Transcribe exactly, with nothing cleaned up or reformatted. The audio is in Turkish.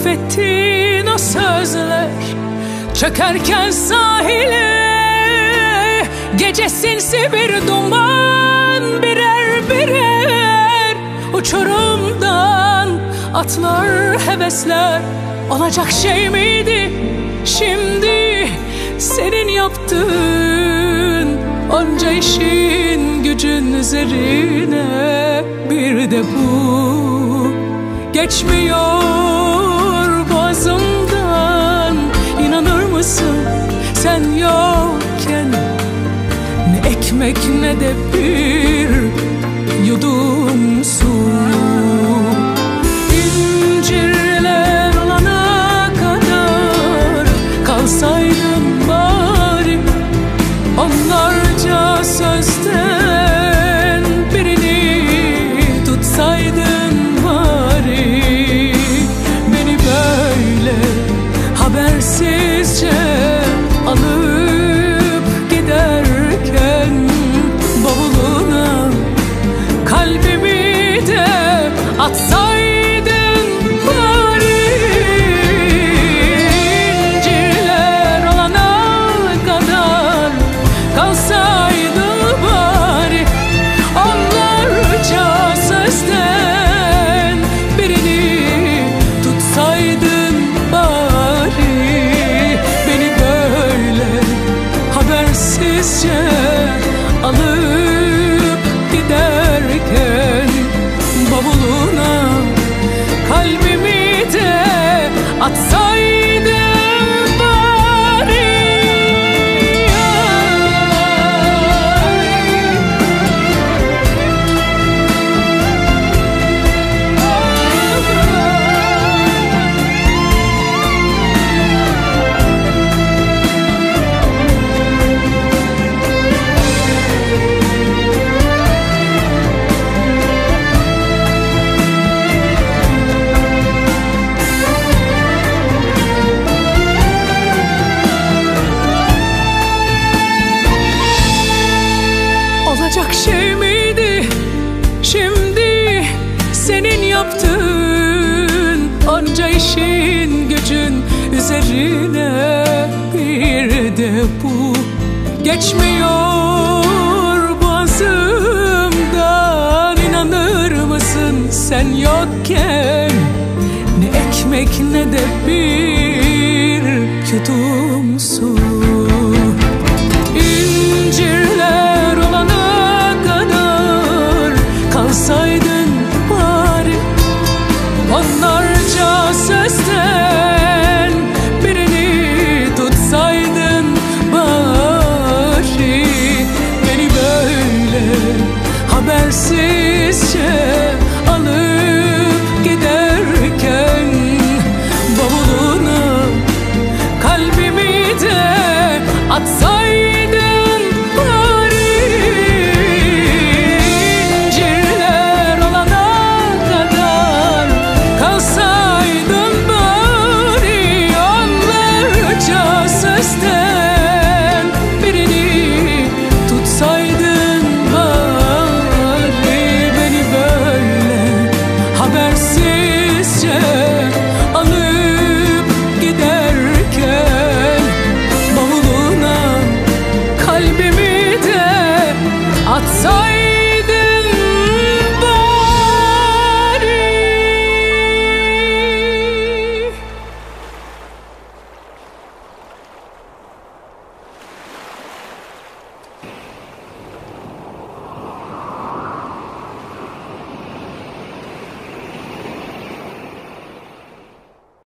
affettiğin o sözler çökerken sahile, gece sinsi bir duman, birer birer uçurumdan atlar hevesler. Olacak şey miydi şimdi senin yaptığın onca işin gücün üzerine? Bir de bu geçmiyor boğazımdan. İnanır mısın sen yokken ne ekmek ne de bir yudum su. İncirler olana kadar kalsaydın bari, onlarca sözden birini tutsaydın bari. Beni böyle habersizce alıp giderken bavuluna kalbimi de atsaydın bari. İncirler olana kadar kalsaydı bari, onlarca sözden birini tutsaydın bari. Beni böyle habersizce alıp giderken bavuluna kalbimi de atsaydın bari. Olacak şey miydi şimdi senin yaptığın onca işin gücün üzerine? Bir de bu geçmiyor boğazımdan. İnanır mısın sen yokken ne ekmek ne de bir yudum